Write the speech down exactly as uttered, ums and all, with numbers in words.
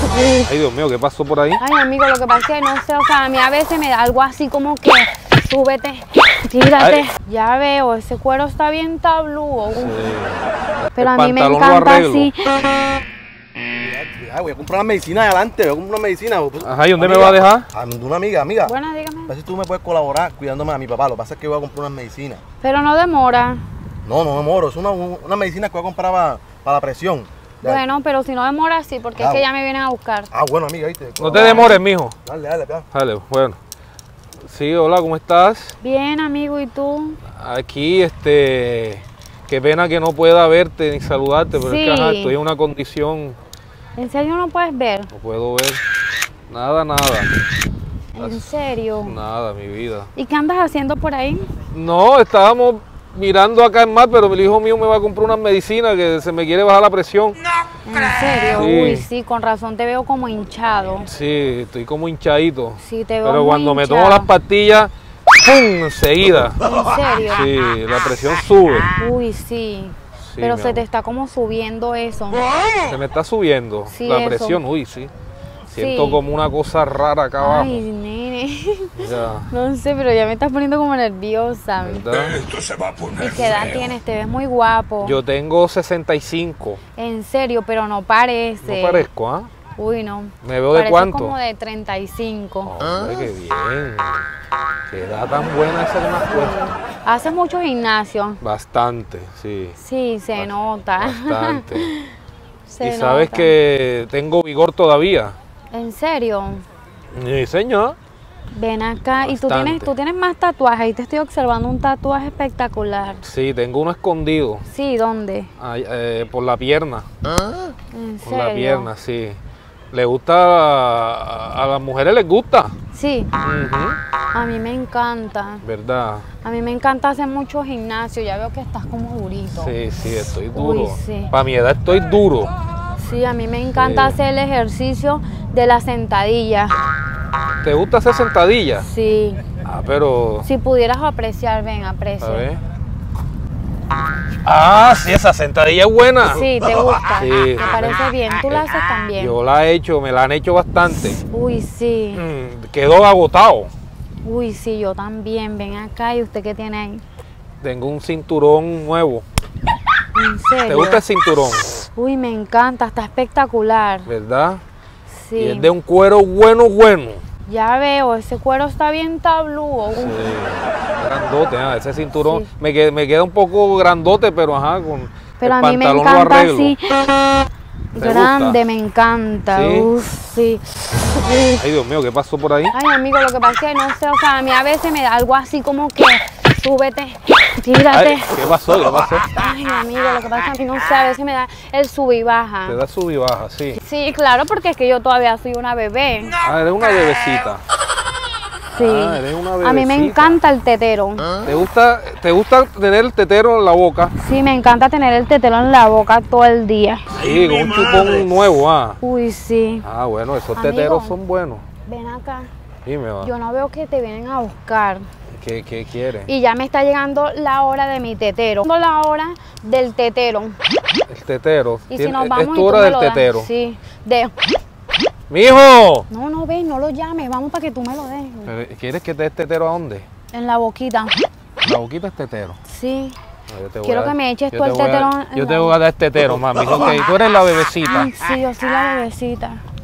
Ay, Dios mío, ¿qué pasó por ahí? Ay, amigo, lo que pasa es que no sé, o sea, a mí a veces me da algo así como que súbete, tírate. Ay. Ya veo, ese cuero está bien tablúo. Sí. Pero el a mí me encanta así. Ay, voy a comprar una medicina de adelante, voy a comprar una medicina. Ajá, ¿y dónde amiga, me va a dejar? A una amiga, amiga. Bueno, dígame. A ver si tú me puedes colaborar cuidándome a mi papá. Lo que pasa es que voy a comprar unas medicinas. Pero no demora. No, no demoro. Es una, una medicina que voy a comprar para, para la presión. Ya. Bueno, pero si no demora, sí, porque ah, es que ya me vienen a buscar. Ah, bueno, amiga, ¿viste? No te demores, mijo. Dale, dale, dale. Dale, bueno. Sí, hola, ¿cómo estás? Bien, amigo, ¿y tú? Aquí, este... Qué pena que no pueda verte ni saludarte, pero sí. Es que ajá, estoy en una condición... ¿En serio no puedes ver? No puedo ver. Nada, nada. ¿En serio? Nada, mi vida. ¿Y qué andas haciendo por ahí? No, estábamos mirando acá en mar, pero el hijo mío me va a comprar una medicina que se me quiere bajar la presión. No. ¿En serio? Sí. Uy, sí, con razón te veo como hinchado. Sí, estoy como hinchadito. Sí, te veo Pero muy cuando hinchado. me tomo las pastillas, ¡pum! Enseguida. ¿En serio? Sí, la presión sube. Uy, sí. Sí, pero se amor. Te está como subiendo eso. Se me está subiendo sí, la eso. presión, uy, sí. Siento sí. como una cosa rara acá abajo. Ay, nene. Ya. No sé, pero ya me estás poniendo como nerviosa. ¿Verdad? Esto se va a poner ¿Y qué edad feo. tienes? Te ves muy guapo. Yo tengo sesenta y cinco. En serio, pero no parece. No parezco, ¿ah? ¿eh? Uy, no. ¿Me veo de Parece cuánto? como de treinta y cinco. Hombre, qué bien. Qué edad tan buena esa que me has puesto. ¿Haces mucho gimnasio? Bastante, sí. Sí, se Bast nota. Bastante. se y sabes nota. que tengo vigor todavía. ¿En serio? Sí, señor. Ven acá. Bastante. Y tú tienes, tú tienes más tatuajes. Ahí te estoy observando un tatuaje espectacular. Sí, tengo uno escondido. Sí, ¿dónde? Ay, eh, por la pierna. ¿Ah? ¿En por serio? la pierna, sí. ¿Le gusta a, a las mujeres les gusta? Sí. Uh-huh. A mí me encanta. ¿Verdad? A mí me encanta hacer mucho gimnasio. Ya veo que estás como durito. Sí, sí, estoy duro. Uy, sí. Para mi edad estoy duro. Sí, a mí me encanta sí. hacer el ejercicio de la sentadilla. ¿Te gusta hacer sentadillas? Sí. Ah, pero... Si pudieras apreciar, ven, aprecia. A ver. Ah, sí, esa sentadilla es buena. Sí, te gusta. Sí. Me parece bien. ¿Tú la haces también? Yo la he hecho, me la han hecho bastante. Uy, sí. Mm, quedó agotado. Uy, sí, yo también. Ven acá. ¿Y usted qué tiene ahí? Tengo un cinturón nuevo. ¿En serio? ¿Te gusta el cinturón? Uy, me encanta. Está espectacular. ¿Verdad? Sí. Y es de un cuero bueno, bueno. Ya veo, ese cuero está bien tablúo. Sí, grandote, ¿eh? Ese cinturón sí. me, queda, me queda un poco grandote, pero ajá, con pero el a mí me pantalón encanta lo arreglo. así. Grande, me encanta. ¿Sí? Uf, sí. Ay, Dios mío, ¿qué pasó por ahí? Ay, amigo, lo que pasa es que no sé, o sea, a mí a veces me da algo así como que súbete, tírate. Ay, ¿qué pasó? ¿Qué pasó? Ay, amigo, lo que pasa es que a mí no sé, a veces me da el sub y baja. Te da sub y baja, sí. Sí, claro, porque es que yo todavía soy una bebé. Ah, eres una bebecita. Sí. Ah, eres una bebecita. A mí me encanta el tetero. ¿Te gusta, ¿Te gusta tener el tetero en la boca? Sí, me encanta tener el tetero en la boca todo el día. Sí, con un chupón nuevo, ah. Uy, sí. Ah, bueno, esos Amigo, teteros son buenos. Ven acá. Dime, va. Yo no veo que te vienen a buscar. ¿Qué, qué quieres? Y ya me está llegando la hora de mi tetero. La hora del tetero. El tetero. Y si nos vamos ¿Es tu hora del tetero? Sí. De... ¡Mijo! No, no, ven, no lo llames. Vamos para que tú me lo des. ¿Quieres que te des tetero a dónde? En la boquita. ¿La boquita es tetero? Sí. No, yo te Quiero voy a, que me eches yo tú te el voy a- tetero. Yo en te la- voy a dar tetero, mami. Okay, tú eres la bebecita. Ay, sí, yo soy la bebecita.